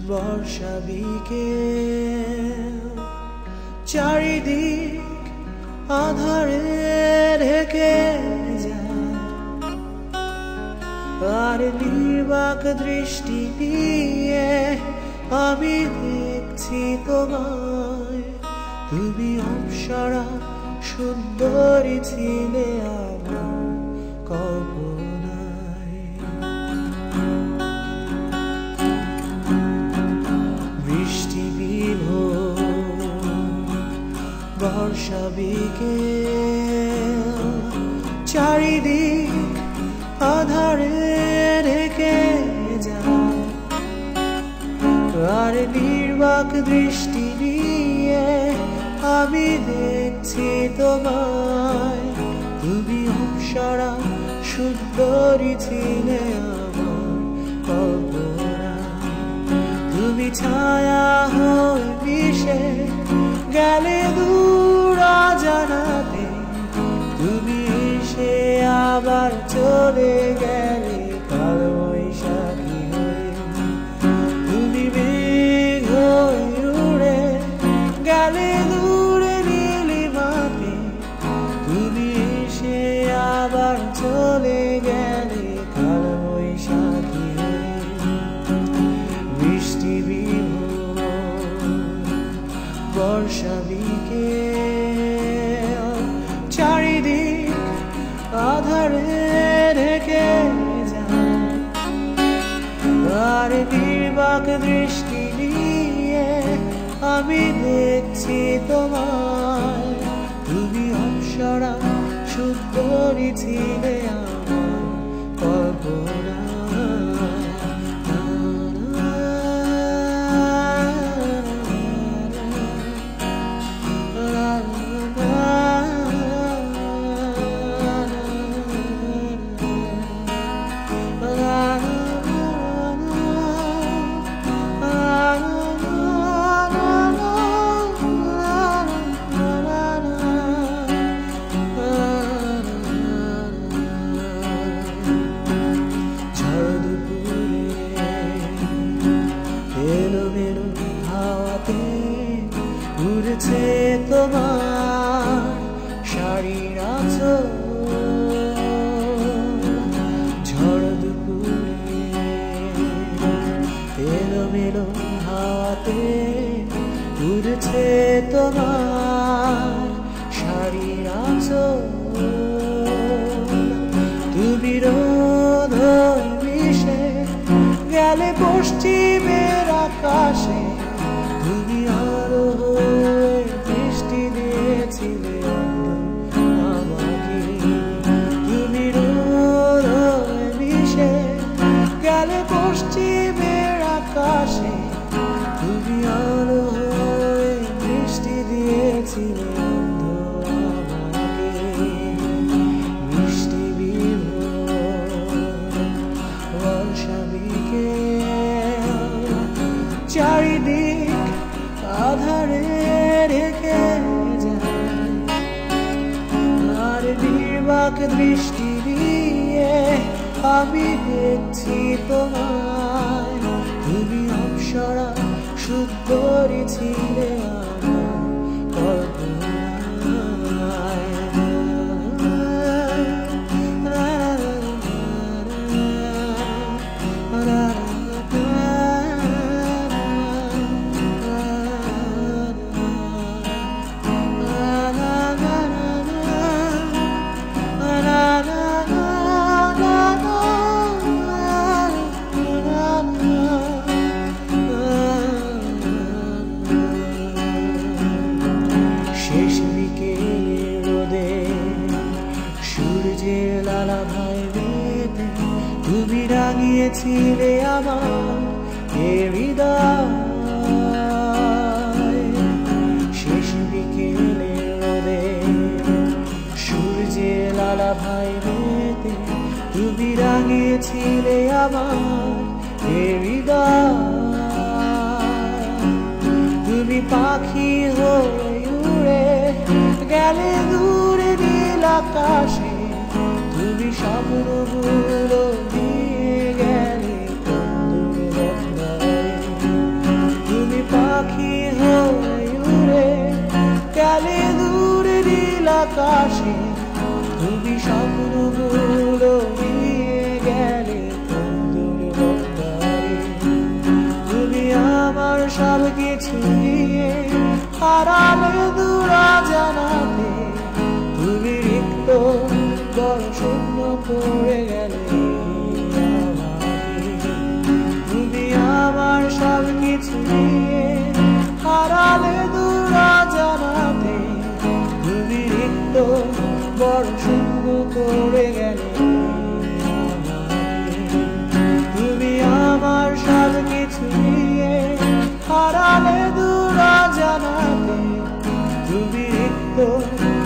বর্ষা বিকেল চারিদিক আধারে ঢেকে যায় আর নির্বাক দৃষ্টি নিয়ে আমি দেখছি তোমায় তুমি অপ্সরা সুন্দরী ছিলে আমার কল্পনায় বৃষ্টি বিভোর বর্ষা বিকেল চারিদিক আধারে ঢেকে যায় আর নির্বাক দৃষ্টি নিয়ে আমি দেখছি তোমায় তুমি অপ্সরা সুন্দরী ছিলে আমার কল্পনায় তুমি ছায়া হয়ে মিশে গেলে দূর অজানাতে তুমি এসে আবার চলে গেলে কাল বৈশাখী হয়ে তুমি মেঘ হয়ে উড়ে গেলে দূরে নীলিমাতে তুমি এসে আবার চলে গেলে কাল বৈশাখী হয়ে বৃষ্টি বিভোর বর্ষা বিকেল চারিদিক আধারে ঢেকে যায় আর নির্বাক দৃষ্টি নিয়ে আমি দেখছি তোমায় তুমি অপ্সরা সুন্দরী ছিলে আমার কল্পনায় উড়ছে তোমার শাড়ির আঁচল ঝড় দুপুরে এলোমেলো হাওয়াতে উড়ছে তোমার শাড়ির আঁচল তুমি রোদ হয়ে মিশে গেলে পশ্চিমের আকাশে তুমি আলো হয়ে দৃষ্টি দিয়েছিলে আমাকে তুমি রোদ হয়ে মিশে গেলে পশ্চিমের আকাশে তুমি আলো হয়ে দৃষ্টি দিয়েছিলে আমাকে বৃষ্টি বিভোর বর্ষা বিকেল চারিদিক আধারে ঢেকে যায় আর নির্বাক দৃষ্টি নিয়ে আমি দেখছি তোমায় তুমি অপ্সরা সুন্দরী ছিলে আমার কল্পনায় শেষ বিকেলের রোদে সূর্যের লালা ভাই বেতে তুমি রাঙিয়েছিলে আমার এ হৃদয় শেষ বিকেলের রোদে সূর্যের লালা ভাই বেতে তুমি রাঙিয়েছিলে আমার এ হৃদয় তুমি পাখি হয়ে উড়ে গেলে দূরে নীল আকাশে তুমি স্বপ্নগুলো দিয়ে গেলে আকাশে তুমি স্বপ্নগুলো নিয়ে গেলে বন্ধুর বন্দরে তুমি আমার সব কিছু নিয়ে হারালে দূর জানাতে তুমি রিক্ত বড় শূন্য করে গেলে তুমি আমার সব কিছু নিয়ে হারালে দূর জানাতে তুমি রিক্ত বড় শূন্য করে গেলে তুমি আমার সব কিছু নিয়ে হারালে দূর জানাতে তুমি রিক্ত